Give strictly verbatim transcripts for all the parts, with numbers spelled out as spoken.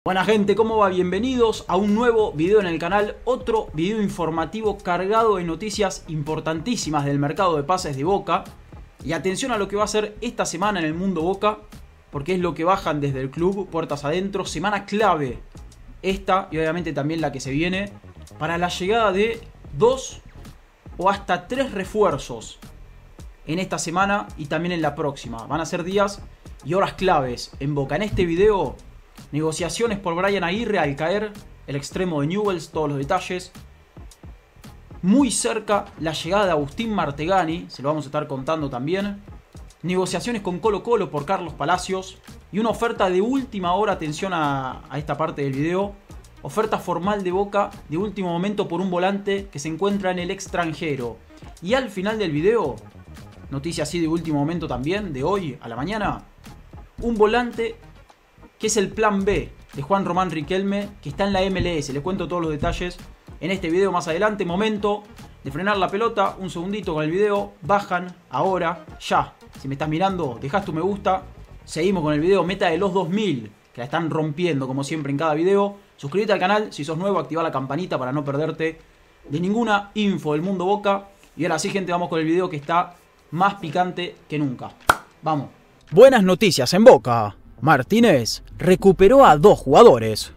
Buena gente, ¿cómo va? Bienvenidos a un nuevo video en el canal, otro video informativo cargado de noticias importantísimas del mercado de pases de Boca. Y atención a lo que va a ser esta semana en el mundo Boca, porque es lo que bajan desde el club, puertas adentro, semana clave esta y obviamente también la que se viene, para la llegada de dos o hasta tres refuerzos en esta semana y también en la próxima. Van a ser días y horas claves en Boca. En este video, negociaciones por Brian Aguirre al caer, el extremo de Newell's, todos los detalles. Muy cerca la llegada de Agustín Martegani, se lo vamos a estar contando también. Negociaciones con Colo Colo por Carlos Palacios. Y una oferta de última hora, atención a, a esta parte del video. Oferta formal de Boca de último momento por un volante que se encuentra en el extranjero. Y al final del video, noticia así de último momento también, de hoy a la mañana, un volante que es el plan B de Juan Román Riquelme, que está en la M L S. Les cuento todos los detalles en este video más adelante. Momento de frenar la pelota, un segundito con el video. Bajan ahora, ya. Si me estás mirando, dejás tu me gusta. Seguimos con el video, meta de los dos mil, que la están rompiendo como siempre en cada video. Suscríbete al canal, si sos nuevo, activa la campanita para no perderte de ninguna info del mundo Boca. Y ahora sí, gente, vamos con el video que está más picante que nunca. Vamos. Buenas noticias en Boca. Martínez recuperó a dos jugadores.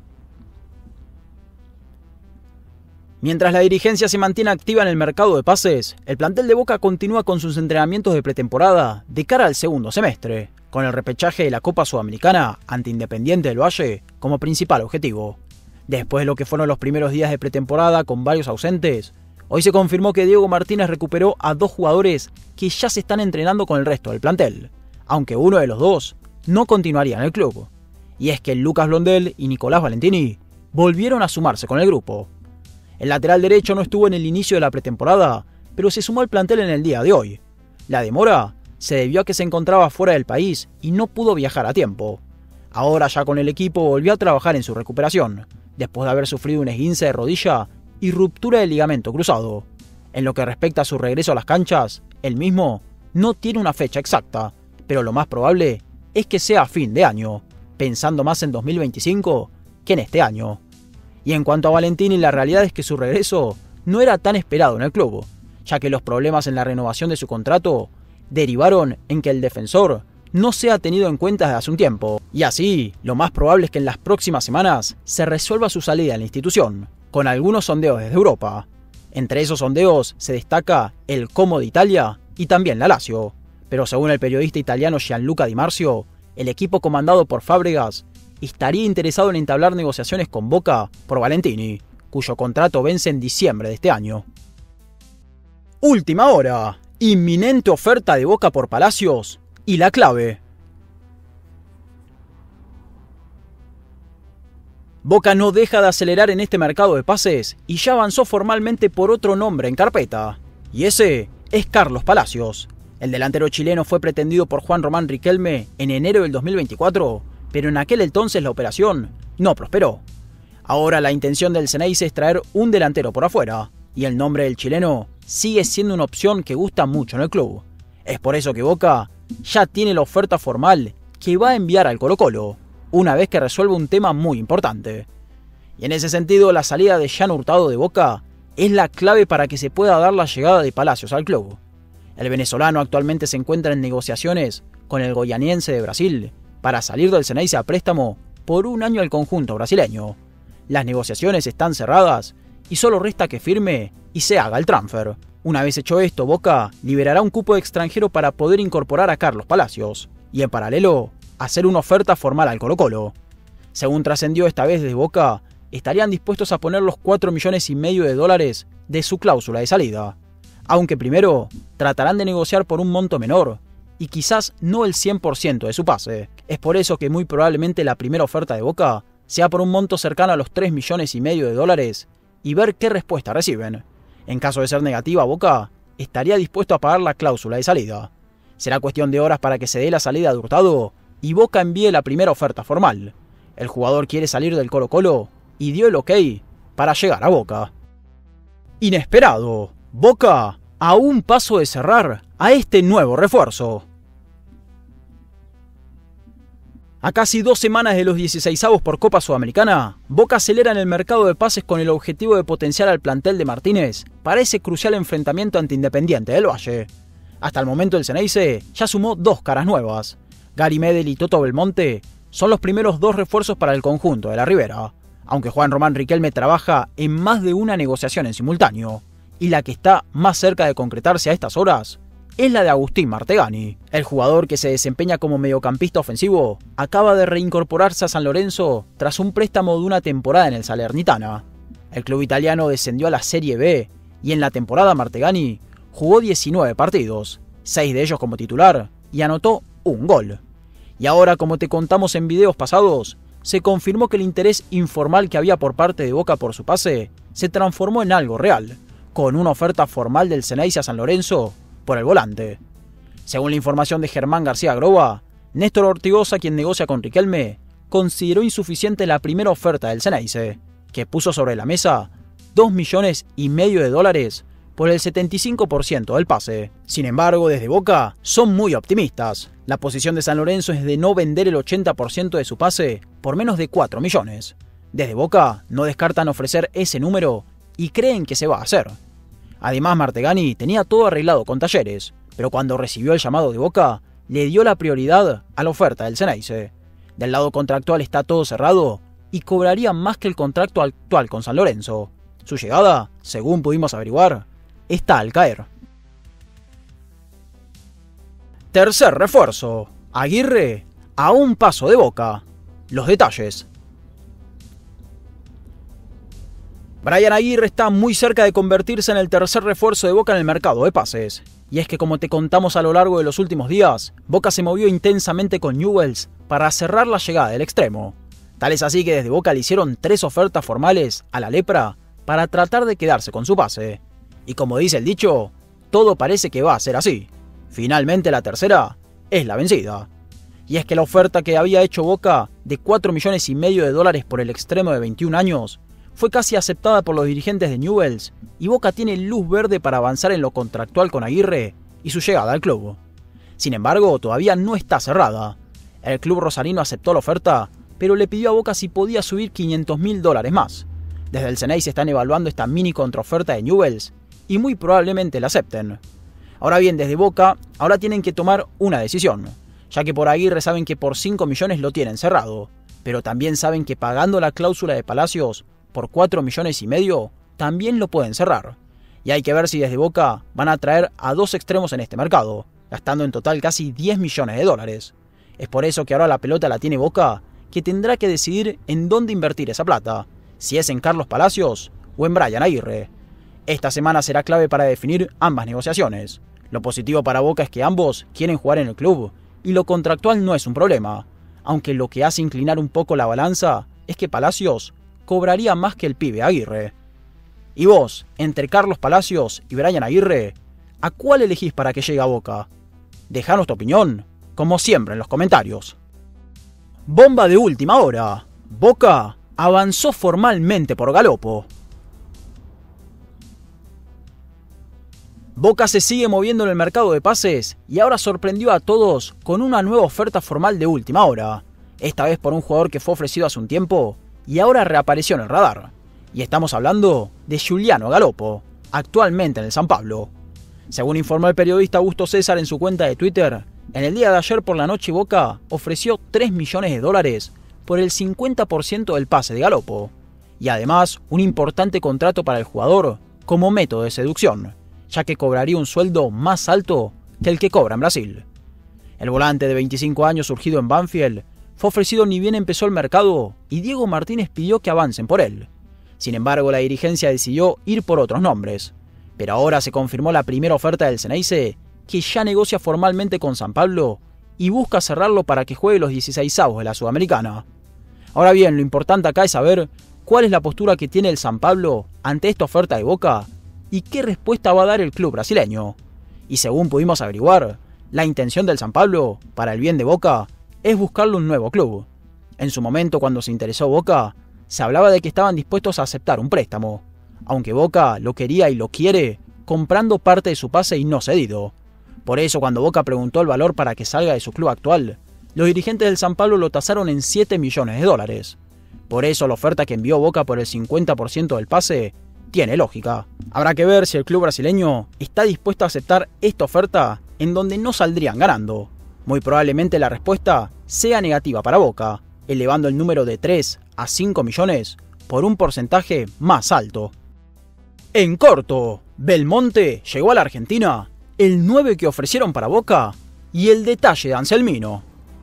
Mientras la dirigencia se mantiene activa en el mercado de pases, el plantel de Boca continúa con sus entrenamientos de pretemporada de cara al segundo semestre, con el repechaje de la Copa Sudamericana ante Independiente del Valle como principal objetivo. Después de lo que fueron los primeros días de pretemporada con varios ausentes, hoy se confirmó que Diego Martínez recuperó a dos jugadores que ya se están entrenando con el resto del plantel, aunque uno de los dos no continuaría en el club. Y es que Lucas Blondel y Nicolás Valentini volvieron a sumarse con el grupo. El lateral derecho no estuvo en el inicio de la pretemporada, pero se sumó al plantel en el día de hoy. La demora se debió a que se encontraba fuera del país y no pudo viajar a tiempo. Ahora ya con el equipo volvió a trabajar en su recuperación, después de haber sufrido un esguince de rodilla y ruptura del ligamento cruzado. En lo que respecta a su regreso a las canchas, el mismo no tiene una fecha exacta, pero lo más probable es que sea a fin de año, pensando más en dos mil veinticinco que en este año. Y en cuanto a Valentini, la realidad es que su regreso no era tan esperado en el club, ya que los problemas en la renovación de su contrato derivaron en que el defensor no sea tenido en cuenta desde hace un tiempo. Y así, lo más probable es que en las próximas semanas se resuelva su salida en la institución, con algunos sondeos desde Europa. Entre esos sondeos se destaca el Como de Italia y también la Lazio. Pero según el periodista italiano Gianluca Di Marzio, el equipo comandado por Fábregas estaría interesado en entablar negociaciones con Boca por Valentini, cuyo contrato vence en diciembre de este año. Última hora, inminente oferta de Boca por Palacios y la clave. Boca no deja de acelerar en este mercado de pases y ya avanzó formalmente por otro nombre en carpeta, y ese es Carlos Palacios. El delantero chileno fue pretendido por Juan Román Riquelme en enero del dos mil veinticuatro, pero en aquel entonces la operación no prosperó. Ahora la intención del Xeneize es traer un delantero por afuera, y el nombre del chileno sigue siendo una opción que gusta mucho en el club. Es por eso que Boca ya tiene la oferta formal que va a enviar al Colo Colo, una vez que resuelva un tema muy importante. Y en ese sentido, la salida de Jan Hurtado de Boca es la clave para que se pueda dar la llegada de Palacios al club. El venezolano actualmente se encuentra en negociaciones con el goianiense de Brasil para salir del Xeneize a préstamo por un año al conjunto brasileño. Las negociaciones están cerradas y solo resta que firme y se haga el transfer. Una vez hecho esto, Boca liberará un cupo de extranjero para poder incorporar a Carlos Palacios y en paralelo hacer una oferta formal al Colo Colo. Según trascendió esta vez desde Boca, estarían dispuestos a poner los cuatro millones y medio de dólares de su cláusula de salida. Aunque primero tratarán de negociar por un monto menor y quizás no el cien por ciento de su pase. Es por eso que muy probablemente la primera oferta de Boca sea por un monto cercano a los tres millones y medio de dólares y ver qué respuesta reciben. En caso de ser negativa, Boca estaría dispuesto a pagar la cláusula de salida. Será cuestión de horas para que se dé la salida de Hurtado y Boca envíe la primera oferta formal. El jugador quiere salir del Colo Colo y dio el ok para llegar a Boca. Inesperado. Boca a un paso de cerrar a este nuevo refuerzo. A casi dos semanas de los dieciseisavos por Copa Sudamericana, Boca acelera en el mercado de pases con el objetivo de potenciar al plantel de Martínez para ese crucial enfrentamiento ante Independiente del Valle. Hasta el momento el Ceneice ya sumó dos caras nuevas. Gary Medel y Toto Belmonte son los primeros dos refuerzos para el conjunto de la Ribera, aunque Juan Román Riquelme trabaja en más de una negociación en simultáneo, y la que está más cerca de concretarse a estas horas es la de Agustín Martegani. El jugador, que se desempeña como mediocampista ofensivo, acaba de reincorporarse a San Lorenzo tras un préstamo de una temporada en el Salernitana. El club italiano descendió a la Serie B y en la temporada Martegani jugó diecinueve partidos, seis de ellos como titular, y anotó un gol. Y ahora, como te contamos en videos pasados, se confirmó que el interés informal que había por parte de Boca por su pase se transformó en algo real, con una oferta formal del Ceneice a San Lorenzo por el volante. Según la información de Germán García Groba, Néstor Ortigosa, quien negocia con Riquelme, consideró insuficiente la primera oferta del Ceneice, que puso sobre la mesa dos millones y medio de dólares por el setenta y cinco por ciento del pase. Sin embargo, desde Boca son muy optimistas. La posición de San Lorenzo es de no vender el ochenta por ciento de su pase por menos de cuatro millones. Desde Boca no descartan ofrecer ese número y creen que se va a hacer. Además, Martegani tenía todo arreglado con Talleres, pero cuando recibió el llamado de Boca, le dio la prioridad a la oferta del Ceneice. Del lado contractual está todo cerrado y cobraría más que el contrato actual con San Lorenzo. Su llegada, según pudimos averiguar, está al caer. Tercer refuerzo. Aguirre a un paso de Boca. Los detalles. Brian Aguirre está muy cerca de convertirse en el tercer refuerzo de Boca en el mercado de pases. Y es que, como te contamos a lo largo de los últimos días, Boca se movió intensamente con Newell's para cerrar la llegada del extremo. Tal es así que desde Boca le hicieron tres ofertas formales a la Lepra para tratar de quedarse con su pase. Y como dice el dicho, todo parece que va a ser así. Finalmente la tercera es la vencida. Y es que la oferta que había hecho Boca de cuatro millones y medio de dólares por el extremo de veintiún años fue casi aceptada por los dirigentes de Newell's y Boca tiene luz verde para avanzar en lo contractual con Aguirre y su llegada al club. Sin embargo, todavía no está cerrada. El club rosarino aceptó la oferta, pero le pidió a Boca si podía subir quinientos mil dólares más. Desde el Ceneice están evaluando esta mini contraoferta de Newell's y muy probablemente la acepten. Ahora bien, desde Boca ahora tienen que tomar una decisión, ya que por Aguirre saben que por cinco millones lo tienen cerrado, pero también saben que pagando la cláusula de Palacios por cuatro millones y medio también lo pueden cerrar. Y hay que ver si desde Boca van a traer a dos extremos en este mercado, gastando en total casi diez millones de dólares. Es por eso que ahora la pelota la tiene Boca, que tendrá que decidir en dónde invertir esa plata, si es en Carlos Palacios o en Brian Aguirre. Esta semana será clave para definir ambas negociaciones. Lo positivo para Boca es que ambos quieren jugar en el club y lo contractual no es un problema, aunque lo que hace inclinar un poco la balanza es que Palacios cobraría más que el pibe Aguirre. Y vos, entre Carlos Palacios y Brian Aguirre, ¿a cuál elegís para que llegue a Boca? Dejanos tu opinión, como siempre, en los comentarios. Bomba de última hora. Boca avanzó formalmente por Galopo. Boca se sigue moviendo en el mercado de pases y ahora sorprendió a todos con una nueva oferta formal de última hora. Esta vez por un jugador que fue ofrecido hace un tiempo y ahora reapareció en el radar. Y estamos hablando de Giuliano Galopo, actualmente en el San Pablo. Según informó el periodista Augusto César en su cuenta de Twitter, en el día de ayer por la noche Boca ofreció tres millones de dólares por el cincuenta por ciento del pase de Galopo, y además un importante contrato para el jugador como método de seducción, ya que cobraría un sueldo más alto que el que cobra en Brasil. El volante de veinticinco años surgido en Banfield fue ofrecido ni bien empezó el mercado y Diego Martínez pidió que avancen por él. Sin embargo, la dirigencia decidió ir por otros nombres. Pero ahora se confirmó la primera oferta del Ceneice, que ya negocia formalmente con San Pablo y busca cerrarlo para que juegue los dieciseisavos de la Sudamericana. Ahora bien, lo importante acá es saber cuál es la postura que tiene el San Pablo ante esta oferta de Boca y qué respuesta va a dar el club brasileño. Y según pudimos averiguar, la intención del San Pablo, para el bien de Boca, es buscarle un nuevo club. En su momento, cuando se interesó Boca, se hablaba de que estaban dispuestos a aceptar un préstamo, aunque Boca lo quería y lo quiere comprando parte de su pase y no cedido. Por eso, cuando Boca preguntó el valor para que salga de su club actual, los dirigentes del San Pablo lo tasaron en siete millones de dólares. Por eso la oferta que envió Boca por el cincuenta por ciento del pase tiene lógica. Habrá que ver si el club brasileño está dispuesto a aceptar esta oferta en donde no saldrían ganando. Muy probablemente la respuesta sea negativa para Boca, elevando el número de tres a cinco millones por un porcentaje más alto. En corto, Belmonte llegó a la Argentina, el nueve que ofrecieron para Boca y el detalle de Anselmino.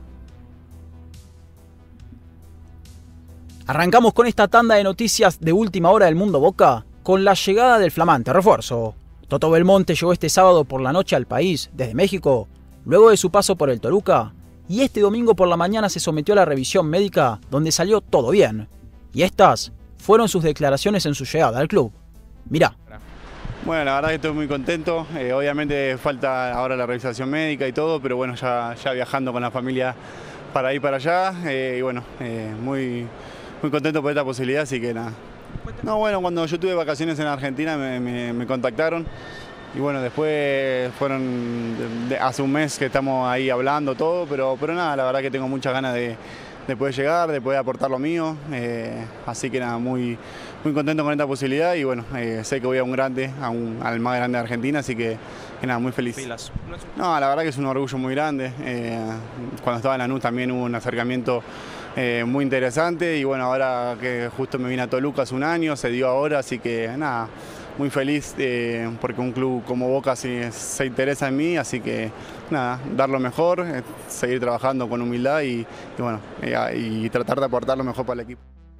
Arrancamos con esta tanda de noticias de última hora del mundo Boca con la llegada del flamante refuerzo. Toto Belmonte llegó este sábado por la noche al país desde México, luego de su paso por el Toluca, y este domingo por la mañana se sometió a la revisión médica donde salió todo bien. Y estas fueron sus declaraciones en su llegada al club. Mirá. Bueno, la verdad que estoy muy contento, eh, obviamente falta ahora la revisación médica y todo, pero bueno, ya, ya viajando con la familia para ir para allá, eh, y bueno, eh, muy, muy contento por esta posibilidad, así que nada. No, bueno, cuando yo tuve vacaciones en Argentina me, me, me contactaron y bueno, después fueron de, de, hace un mes que estamos ahí hablando todo, pero, pero nada, la verdad que tengo muchas ganas de, de poder llegar, de poder aportar lo mío, eh, así que nada, muy, muy contento con esta posibilidad y bueno, eh, sé que voy a un grande, a un, al más grande de Argentina, así que, que nada, muy feliz. No, la verdad que es un orgullo muy grande, eh, cuando estaba en Lanús también hubo un acercamiento Eh, muy interesante y bueno, ahora que justo me vine a Toluca hace un año, se dio ahora, así que nada, muy feliz eh, porque un club como Boca se, se interesa en mí, así que nada, dar lo mejor, eh, seguir trabajando con humildad y, y bueno, eh, y tratar de aportar lo mejor para el equipo.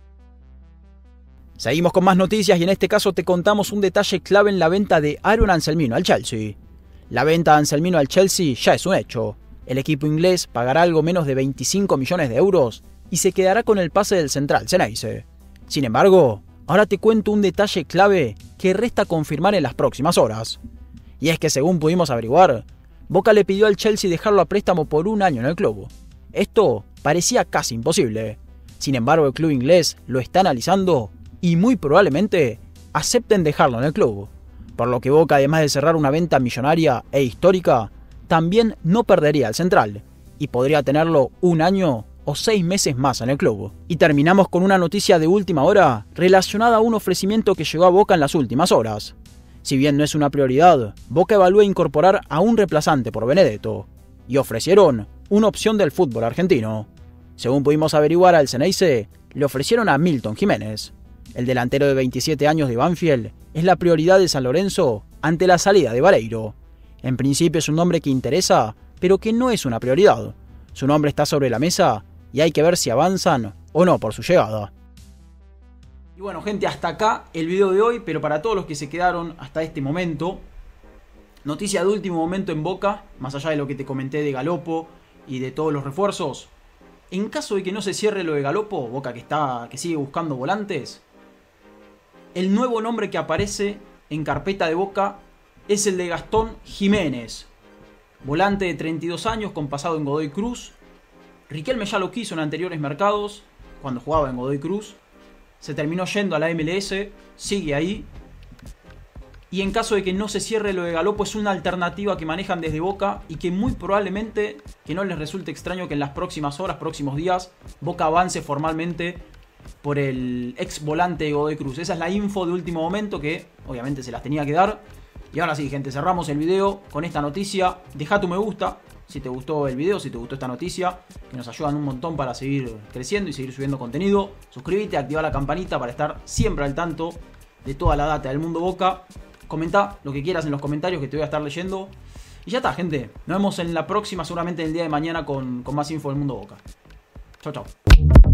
Seguimos con más noticias y en este caso te contamos un detalle clave en la venta de Aaron Anselmino al Chelsea. La venta de Anselmino al Chelsea ya es un hecho. El equipo inglés pagará algo menos de veinticinco millones de euros y se quedará con el pase del central Ceneice. Sin embargo, ahora te cuento un detalle clave que resta confirmar en las próximas horas. Y es que según pudimos averiguar, Boca le pidió al Chelsea dejarlo a préstamo por un año en el club. Esto parecía casi imposible. Sin embargo, el club inglés lo está analizando y muy probablemente acepten dejarlo en el club. Por lo que Boca, además de cerrar una venta millonaria e histórica, también no perdería al central y podría tenerlo un año o seis meses más en el club. Y terminamos con una noticia de última hora relacionada a un ofrecimiento que llegó a Boca en las últimas horas. Si bien no es una prioridad, Boca evalúa incorporar a un reemplazante por Benedetto y ofrecieron una opción del fútbol argentino. Según pudimos averiguar al Ceneice, le ofrecieron a Milton Jiménez. El delantero de veintisiete años de Banfield es la prioridad de San Lorenzo ante la salida de Vareiro. En principio es un nombre que interesa, pero que no es una prioridad. Su nombre está sobre la mesa y hay que ver si avanzan o no por su llegada. Y bueno, gente, hasta acá el video de hoy, pero para todos los que se quedaron hasta este momento, noticia de último momento en Boca, más allá de lo que te comenté de Galopo y de todos los refuerzos. En caso de que no se cierre lo de Galopo, Boca que, está, que sigue buscando volantes, el nuevo nombre que aparece en carpeta de Boca es el de Gastón Jiménez, volante de treinta y dos años con pasado en Godoy Cruz. Riquelme ya lo quiso en anteriores mercados, cuando jugaba en Godoy Cruz. Se terminó yendo a la M L S, sigue ahí. Y en caso de que no se cierre lo de Galopo, es una alternativa que manejan desde Boca y que muy probablemente, que no les resulte extraño que en las próximas horas, próximos días, Boca avance formalmente por el ex volante de Godoy Cruz. Esa es la info de último momento que obviamente se las tenía que dar. Y ahora sí, gente, cerramos el video con esta noticia. Deja tu me gusta si te gustó el video, si te gustó esta noticia, que nos ayudan un montón para seguir creciendo y seguir subiendo contenido. Suscríbete, activa la campanita para estar siempre al tanto de toda la data del mundo Boca. Comenta lo que quieras en los comentarios que te voy a estar leyendo. Y ya está, gente. Nos vemos en la próxima, seguramente el día de mañana, con, con más info del mundo Boca. Chau, chau.